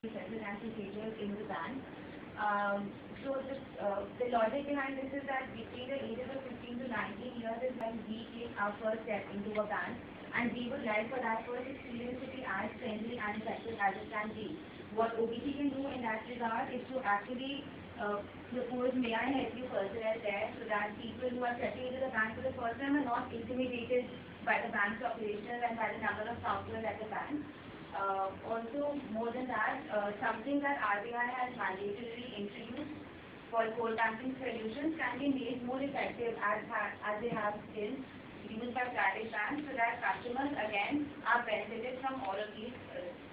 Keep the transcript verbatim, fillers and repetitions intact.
features in the bank. Um, so the, uh, the logic behind this is that between the ages of fifteen to nineteen years is when we take our first step into a bank, and we would like for that first experience to be as friendly and effective as it can be. What O B C can do in that regard is to actually uh, propose, may I help you personnel there, so that people who are stepping into the bank for the first time are not intimidated by the bank's operations and by the number of counters at the bank. Uh, also, more than that, uh, something that R B I has mandatorily introduced for core banking solutions can be made more effective as, as they have been used by private banks, so that customers again are benefited from all of these uh,